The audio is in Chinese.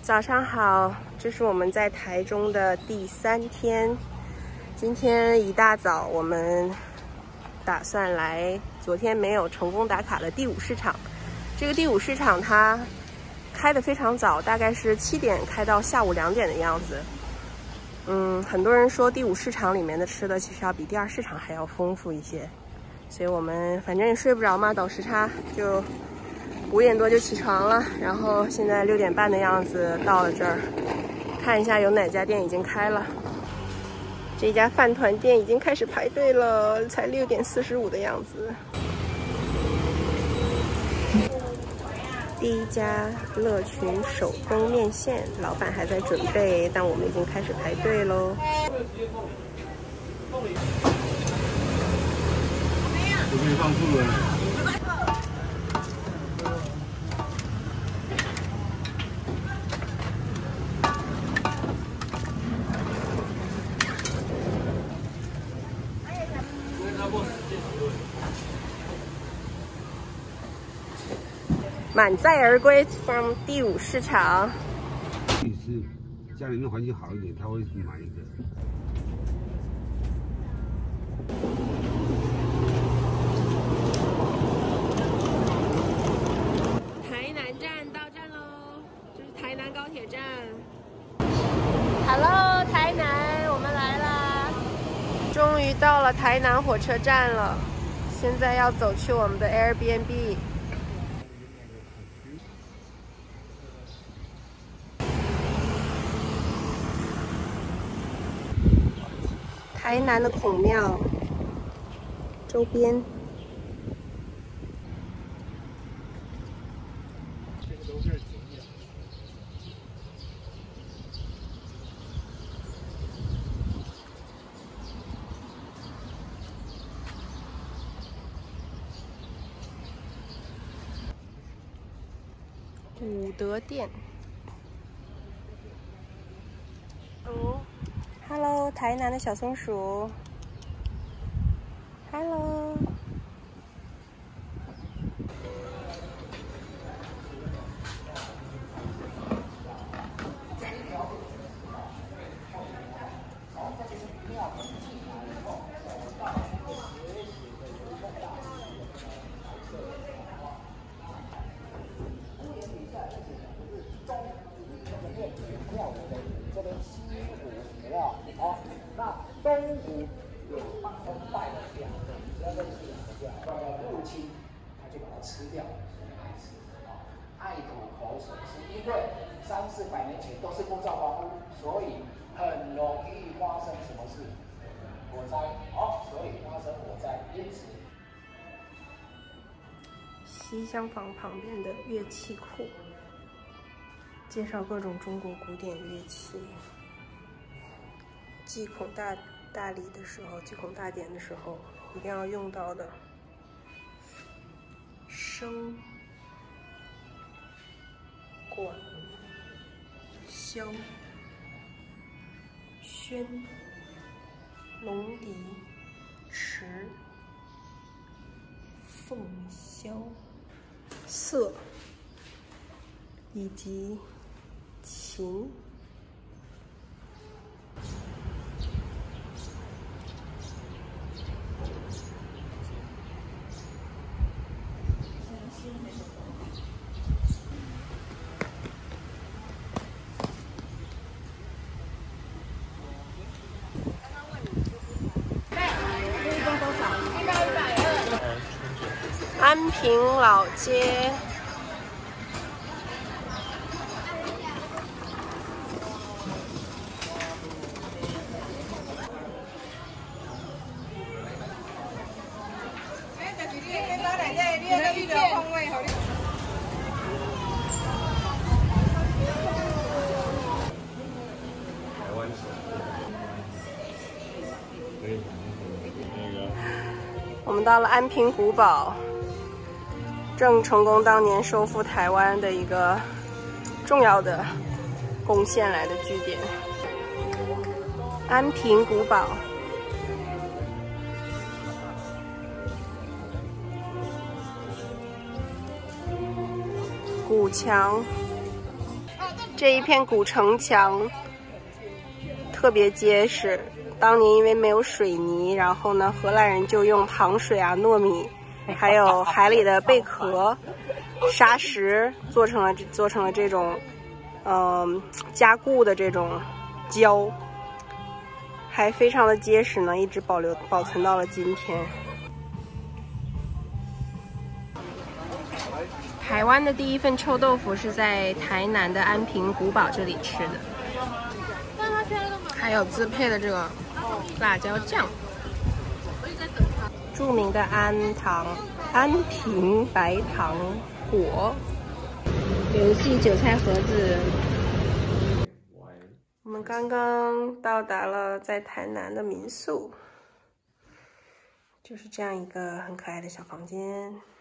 早上好，这是我们在台中的第3天。今天一大早，我们打算来昨天没有成功打卡的第5市场。这个第5市场它开得非常早，大概是7点开到下午2点的样子。很多人说第5市场里面的吃的其实要比第2市场还要丰富一些，所以我们反正也睡不着嘛，倒时差就5点多就起床了，然后现在6点半的样子到了这儿，看一下有哪家店已经开了。这家饭团店已经开始排队了，才6点45的样子。第一家乐群手工面线，老板还在准备，但我们已经开始排队喽。 都可以放醋了。 满载而归 from 第5市场。 是家里面环境好一点，他会买一个。 台南站到站喽，这是台南高铁站。Hello， 台南，我们来啦！终于到了台南火车站了，现在要走去我们的 Airbnb。台南的孔庙周边，武德殿。Hello， 台南的小松鼠。Hello。 东吴有帮他拜了2个，12个入侵，他就把它吃掉，爱吃啊，爱吐口水，是因为300、400年前都是木造房屋，所以很容易发生什么事？火灾，所以发生火灾，因此。 西厢房旁边的乐器库，介绍各种中国古典乐器。祭孔大礼的时候，祭孔大典的时候，一定要用到的笙、管、箫、箫、龙笛、池、凤箫、瑟以及琴。安平老街。我们到了安平古堡，郑成功当年收复台湾的一个重要的贡献来的据点。安平古堡，古墙。 这一片古城墙特别结实，当年因为没有水泥，然后呢，荷兰人就用糖水啊、糯米，还有海里的贝壳、沙石做成了这种，加固的这种胶，还非常的结实呢，一直保存到了今天。台湾的第一份臭豆腐是在台南的安平古堡这里吃的，还有自配的这个辣椒酱。著名的安平白糖果，游戏韭菜盒子。我们刚刚到达了在台南的民宿，就是这样一个很可爱的小房间。